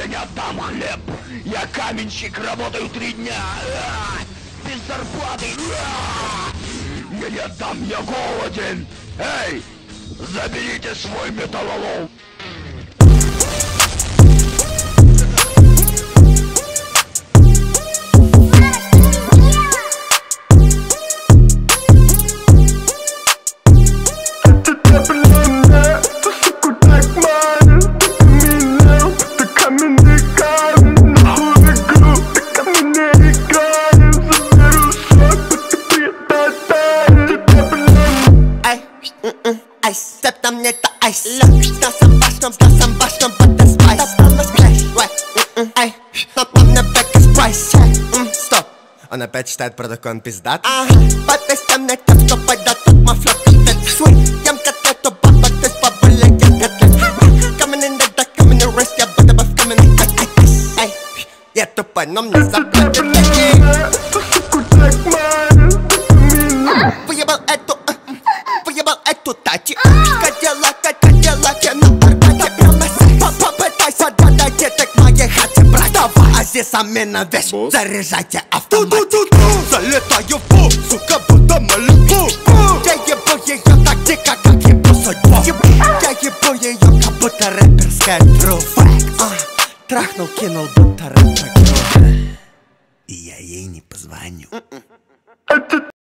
не отдам хлеб. Я каменщик, работаю 3 дня. Без зарплаты. Я не отдам, я голоден. Эй, заберите свой металлолом. Айс, степ там нет айс. Да сам башком, but that's spice. Там сплэш, ай, нам на бэк спайс. Стоп, он опять читает про такой, он пиздат. Подпись мне тем, что пойдет тут мафло пиздец. Свой, ям котлету, баба, ты спабуля, я котлет. Coming in the dark, coming in the rest, я буду баф, coming in the ай, я тупой, но мне заплатят. Выебал эту тачи. Кадиллак, я на арбате. Попытайся додать деток в моей хате, брать. Давай, а здесь амена вещь. Заряжайте автомат. Залетаю в пул, сука, будто малюку. Я ебу ее так дико, как ебу судьбу. Я ебу ее, как будто рэперская тру. Трахнул, кинул, будто рэпер. И я ей не позвоню.